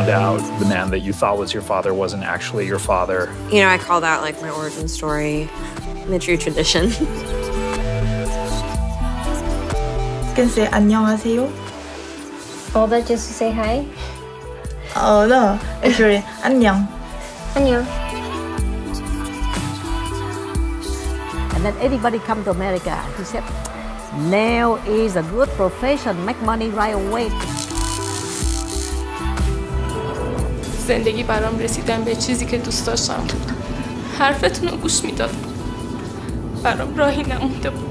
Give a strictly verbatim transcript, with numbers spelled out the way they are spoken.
found out the man that you thought was your father wasn't actually your father. You know, I call that like my origin story, the true tradition. You can say 안녕하세요. Or that just to say hi? Oh no, actually 안녕. 안녕. And then anybody come to America, he said, nail is a good profession, make money right away. زندگی برام رسیدن به چیزی که دوست داشتم بود. حرفتون رو گوش میدادم. برام راهی نمونده بود.